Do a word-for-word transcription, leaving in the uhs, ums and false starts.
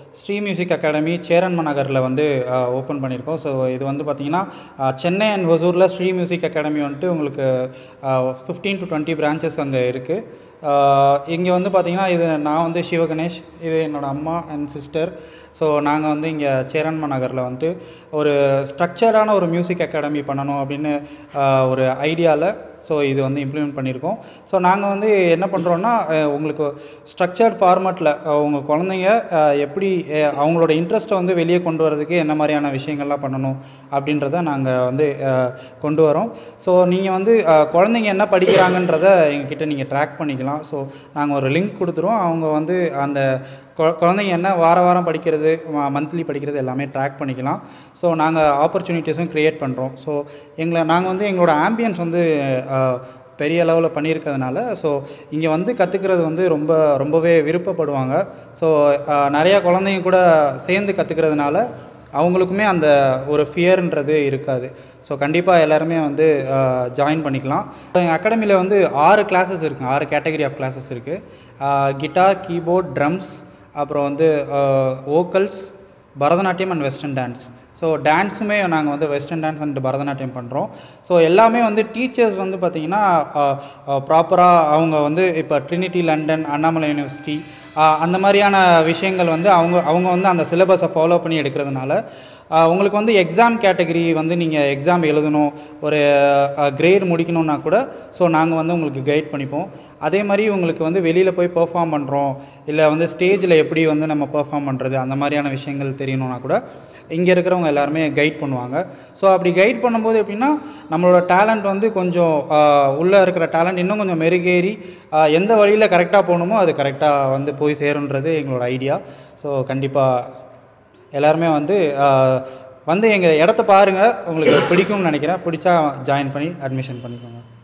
Sri music academy Cheranma நகரில் வந்து open பண்ணியிருக்கோம். ஸோ இது வந்து பார்த்திங்கன்னா சென்னை அண்ட் ஒசூரில் ஸ்ரீ மியூசிக் அகாடமி வந்துட்டு உங்களுக்கு ஃபிஃப்டீன் டு டுவெண்ட்டி பிரான்ச்சஸ் அங்கே இருக்குது. இங்கே வந்து பார்த்திங்கன்னா இது நான் வந்து சிவகணேஷ், இது என்னோடய அம்மா அண்ட் சிஸ்டர். ஸோ நாங்கள் வந்து இங்கே சேரன்ம நகரில் வந்துட்டு ஒரு ஸ்ட்ரக்சரான ஒரு மியூசிக் அகாடமி பண்ணணும் அப்படின்னு ஒரு ஐடியாவில் ஸோ இது வந்து இம்ப்ளிமெண்ட் பண்ணியிருக்கோம். ஸோ நாங்கள் வந்து என்ன பண்ணுறோன்னா உங்களுக்கு ஸ்ட்ரக்சர்ட் ஃபார்மேட்டில் உங்கள் குழந்தைங்க எப்படி அவங்களோட இன்ட்ரெஸ்ட்டை வந்து வெளியே கொண்டு வரதுக்கு என்ன மாதிரியான விஷயங்கள்லாம் பண்ணணும் அப்படின்றத நாங்கள் வந்து கொண்டு வரோம். ஸோ நீங்கள் வந்து குழந்தைங்க என்ன படிக்கிறாங்கன்றதை எங்ககிட்ட நீங்கள் ட்ராக் பண்ணிக்கலாம். ஸோ நாங்கள் ஒரு லிங்க் கொடுத்துருவோம். அவங்க வந்து அந்த குழந்தைங்க என்ன வார வாரம் படிக்கிறது, மந்த்லி படிக்கிறது எல்லாமே ட்ராக் பண்ணிக்கலாம். ஸோ நாங்கள் ஆப்பர்ச்சுனிட்டிஸும் க்ரியேட் பண்ணுறோம். ஸோ எங்களை நாங்கள் வந்து எங்களோட ஆம்பியன்ஸ் வந்து பெரிய அளவில் பண்ணியிருக்கிறதுனால ஸோ இங்கே வந்து கற்றுக்கிறது வந்து ரொம்ப ரொம்பவே விருப்பப்படுவாங்க. ஸோ நிறையா குழந்தைங்க கூட சேர்ந்து கற்றுக்கிறதுனால அவங்களுக்குமே அந்த ஒரு ஃபியர்ன்றது இருக்காது. ஸோ கண்டிப்பாக எல்லாருமே வந்து ஜாயின் பண்ணிக்கலாம். எங்கள் அகாடமியில் வந்து ஆறு கிளாஸஸ் இருக்குது, ஆறு கேட்டகரி ஆஃப் கிளாஸஸ் இருக்குது. கிட்டார், கீபோர்ட், ட்ரம்ஸ், அப்புறம் வந்து vocals, Bharatanatyam and western dance. So டான்ஸுமே நாங்கள் வந்து வெஸ்டர்ன் டான்ஸ் அண்ட் பரதநாட்டியம் பண்ணுறோம். ஸோ எல்லாமே வந்து டீச்சர்ஸ் வந்து பார்த்திங்கன்னா ப்ராப்பராக அவங்க வந்து இப்போ ட்ரினிட்டி லண்டன், அண்ணாமலை யூனிவர்சிட்டி அந்த மாதிரியான விஷயங்கள் வந்து அவங்க அவங்க வந்து அந்த சிலபஸை ஃபாலோ பண்ணி எடுக்கிறதுனால உங்களுக்கு வந்து எக்ஸாம் கேட்டகரி வந்து நீங்கள் எக்ஸாம் எழுதணும், ஒரு கிரேட் முடிக்கணுன்னா கூட ஸோ நாங்கள் வந்து உங்களுக்கு கைட் பண்ணிப்போம். அதே மாதிரி உங்களுக்கு வந்து வெளியில் போய் பெர்ஃபார்ம் பண்ணுறோம், இல்லை வந்து ஸ்டேஜில் எப்படி வந்து நம்ம பெர்ஃபார்ம் பண்ணுறது அந்த மாதிரியான விஷயங்கள் தெரியணுன்னா கூட இங்கே இருக்கிறவங்க எல்லாருமே கைட் பண்ணுவாங்க. ஸோ அப்படி கைட் பண்ணும்போது எப்படின்னா நம்மளோட டேலண்ட் வந்து கொஞ்சம் உள்ளே இருக்கிற டேலண்ட் இன்னும் கொஞ்சம் மெருகேறி எந்த வழியில் கரெக்டாக போகணுமோ அது கரெக்டாக வந்து போய் சேருன்றது எங்களோட ஐடியா. ஸோ கண்டிப்பாக எல்லாருமே வந்து வந்து எங்கள் இடத்த பாருங்கள், உங்களுக்கு பிடிக்கும்னு நினைக்கிறேன். பிடிச்சா ஜாயின் பண்ணி அட்மிஷன் பண்ணிக்கோங்க.